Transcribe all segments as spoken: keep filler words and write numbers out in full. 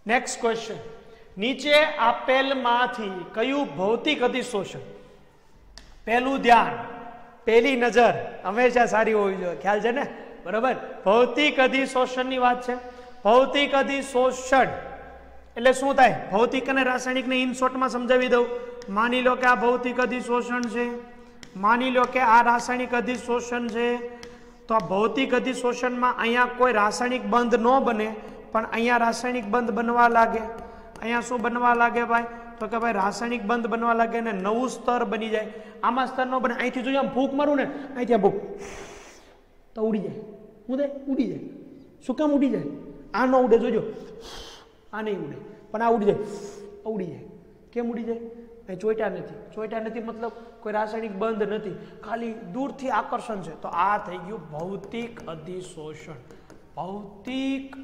Next question, નીચે આપેલમાંથી કયું ભૌતિક અધિશોષણ, પહેલું ધ્યાન, પહેલી નજર હંમેશા સારી હોવી જોઈએ, ખ્યાલ છે ને, બરાબર. ભૌતિક અધિશોષણની વાત છે. ભૌતિક અધિશોષણ એટલે શું થાય? ભૌતિક અને રાસાયણિકને ઇન શોર્ટમાં સમજાવી દઉં. માની લો કે આ ભૌતિક અધિશોષણ છે, માની લો કે આ રાસાયણિક અધિશોષણ છે. તો આ ભૌતિક અધિશોષણમાં અહીંયા કોઈ રાસાયણિક બંધ ન બને, પણ અહીંયા રાસાયણિક બંધ બનવા લાગે. અહીંયા શું બનવા લાગે ભાઈ? તો કે ભાઈ રાસાયણિક બંધ બનવા લાગે ને નવું સ્તર બની જાય. આમાં સ્તર ન બને, અહીંથી જોઈએ આમ ફૂંક મારું ને, અહીંથી આમ ફૂંક તો ઉડી જાય. શું થાય? ઉડી જાય. શું કામ ઉડી જાય? આ ન ઉડે, જોજો, આ નહીં ઉડે, પણ આ ઉડી જાય, ઉડી જાય. કેમ ઉડી જાય? અહીં ચોઈટા નથી. ચોઈટા નથી મતલબ કોઈ રાસાયણિક બંધ નથી, ખાલી દૂરથી આકર્ષણ છે. તો આ થઈ ગયું ભૌતિક અધિશોષણ. ભૌતિક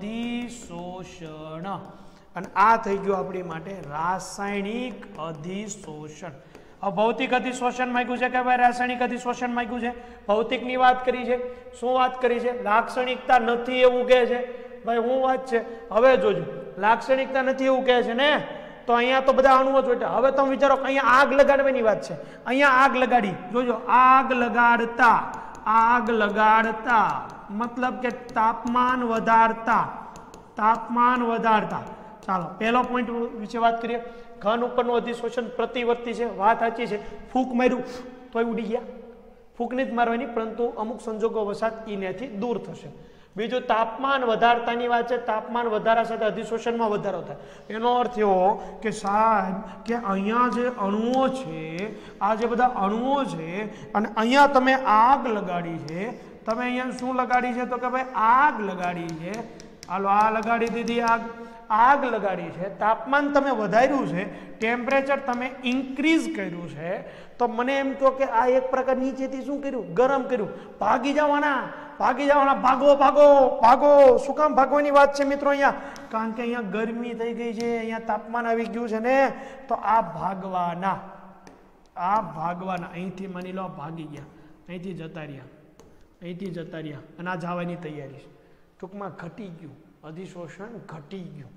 અધિશોષણ. અને આ થઈ ગયું આપણી માટે રાસાયણિક અધિશોષણ. હવે ભૌતિક અધિશોષણ માંગ્યું છે કે ભાઈ રાસાયણિક અધિશોષણ માંગ્યું છે. ભૌતિકની વાત કરી છે. શું વાત કરી છે? લાક્ષણિકતા નથી એવું કહે છે. ભાઈ હું વાત છે, હવે જોજો, લાક્ષણિકતા નથી એવું કહે છે ને, તો અહીંયા તો બધા અણુઓ ચોટ્યા. હવે તમે વિચારો કે અહીંયા આગ લગાડવાની વાત છે. અહીંયા આગ લગાડી, જોજો, આગ લગાડતા, આગ લગાડતા મતલબ કે તાપમાન વધારતા, તાપમાન વધારતા. ચાલો પહેલો પોઈન્ટ વિશે વાત કરીએ. ઘન ઉપરનું અધિશોષણ પ્રતિવર્તી છે, વાત સાચી છે. ફૂંક માર્યું તોય ઉડી ગયા. ફૂંકની જ મારવાની, પરંતુ અમુક સંજોગો વસાત ઈનેથી દૂર થશે. બીજું તાપમાન વધારતાની વાત છે. તાપમાન વધારા સાથે અધિશોષણમાં વધારો થાય. એનો અર્થ એવો કે સાહેબ કે અહીંયા જે અણુઓ છે, આ જે બધા અણુઓ છે, અને અહીંયા તમે આગ લગાડી છે. તમે અહીંયા શું લગાડી છે? તો કે ભાઈ આગ લગાડી છે. હાલો આ લગાડી દીધી આગ, આગ લગાડી છે. તાપમાન તમે વધાર્યું છે, ટેમ્પરેચર તમે ઇન્ક્રીઝ કર્યું છે. તો મને એમ કહો કે આ એક પ્રકાર નીચેથી શું કર્યું? ગરમ કર્યું. ભાગી જવાના, ભાગી જવાના, ભાગો ભાગો ભાગો. શું કામ ભાગવાની વાત છે મિત્રો અહીંયા? કારણ કે અહીંયા ગરમી થઈ ગઈ છે, અહીંયા તાપમાન આવી ગયું છે ને, તો આ ભાગવાના, આ ભાગવાના. અહીંથી માની લો ભાગી ગયા, અહીંથી જતા રહ્યા, અહીંથી જતા રહ્યા, અને આ જવાની તૈયારી છે. ટૂંકમાં ઘટી ગયું, અધિશોષણ ઘટી ગયું.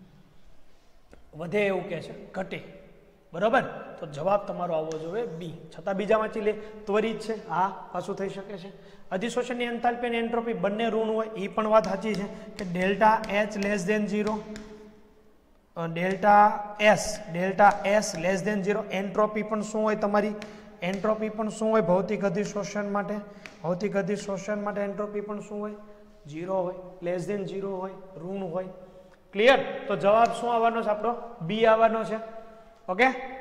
વધે એવું કહે છે, ઘટે. બરાબર? તો જવાબ તમારો આવવો જોઈએ બી. છતાં બીજા વાંચી લે. ત્વરિત છે, હા પાછું થઈ શકે છે. અધિશોષણની એન્થાલ્પી અને એન્ટ્રોપી બંને ઋણ હોય, એ પણ વાત સાચી છે કે delta H less than zero, delta S delta S less than zero. Entropy પણ શું હોય તમારી? એન્ટ્રોપી પણ શું હોય ભૌતિક અધિશોષણ માટે? ભૌતિક અધિશોષણ માટે એન્ટ્રોપી પણ શું હોય? ઝીરો હોય, લેસ દેન ઝીરો હોય, ઋણ હોય. ક્લિયર? તો જવાબ શું આવવાનો છે આપણો? બી આવવાનો છે. ઓકે.